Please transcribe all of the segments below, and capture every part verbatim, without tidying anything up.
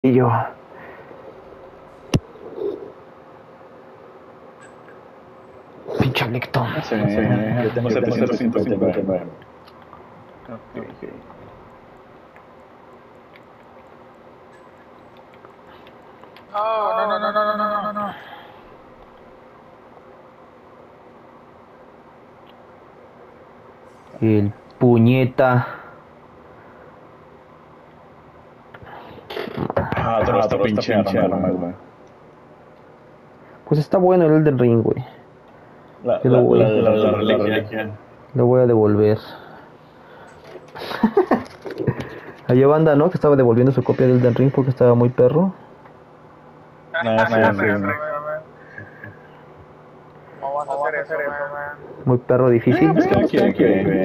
Y yo, pinche Lecton. Sí, yo tengo setecientos cincuenta y nueve. Ok. No, no, no, no, no, no, no, no. El puñeta. Ah, otro está pinche arma, güey. Pues está bueno el Elden Ring, güey. La, Yo la, lo voy, la, la, la reliquia. lo voy a devolver. Había banda, ¿no? Que estaba devolviendo su copia del Elden Ring porque estaba muy perro. Nada, sí, sí. ¿Cómo vas a hacer eso, man? Muy perro difícil. Es que quién, güey.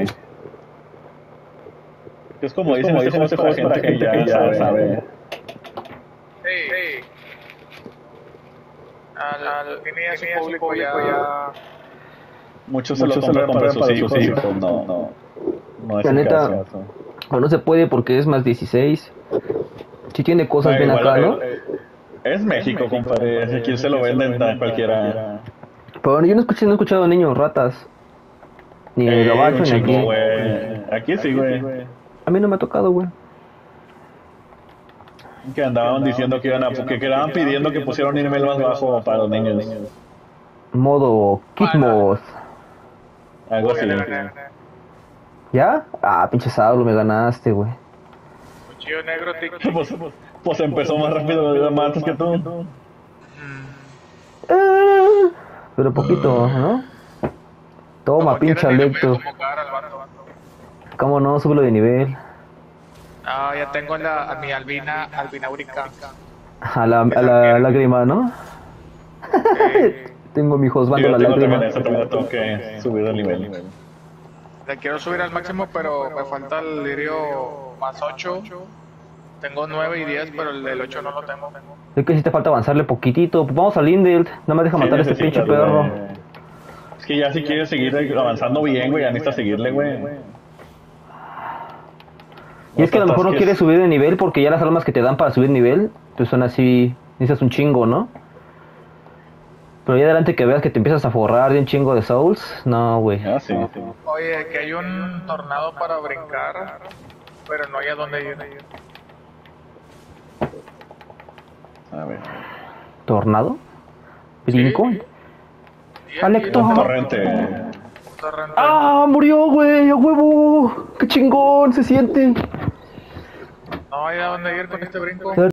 Es como dicen, este juego es para gente que ya sabe. Sí. Al, al, tenía su público ya... Muchos se lo compran para sus hijos, hijos. No, no. No es La el neta, caso. o no se puede porque es más dieciséis. Si tiene cosas Ah, bien igual, acá, ¿no? eh, Es México, compadre. Aquí se lo venden a cualquiera. Pero yo no escuché, no he escuchado niños ratas. Ni en el Eh, gabacho, un ni chingo, aquí. güey. Aquí sí, güey. A mí no me ha tocado, güey. Que andaban diciendo que iban a, que quedaban pidiendo que pusieran un nivel más bajo para los niños. Modo Kitmos. Algo así. ¿Ya? Ah, pinche Saulo, me ganaste, güey. Cuchillo negro, tic. Pues, pues empezó más rápido, más antes que tú. Eh, pero poquito, ¿no? Toma, Como pinche quiera, ni le puedo Alecto. convocar al vato. ¿Cómo no? Súbelo de nivel. Ah, ya tengo la, a mi albina, albina urica. A la, a la lágrima, ¿no? Eh, Tengo mi husband la Fíjate, no lágrima. también eso, también tengo que subir de nivel. le quiero subir al máximo, pero me falta el lirio más ocho. Tengo nueve y diez, pero el del ocho no lo tengo. Es que si te falta avanzarle poquitito. Pues vamos a Lindelt. No me deja matar a este pinche necesitas, perro. güey. Es que ya si quieres seguir avanzando bien, güey, ya necesitas seguirle, güey. Y es que a lo mejor no quieres subir de nivel porque ya las armas que te dan para subir nivel, pues son así, necesitas un chingo, ¿no? Pero ya adelante que veas que te empiezas a forrar de un chingo de souls, no, güey. Ah, sí, sí. Oye, que hay un tornado para brincar, pero no hay a dónde ir. A ver. ¿Tornado? ¿Brinco? Sí. ¡Alecto! Un torrente. Torrente. ¡Ah! ¡Murió, güey! ¡A huevo! ¡Qué chingón se siente! No hay a dónde ir con este brinco.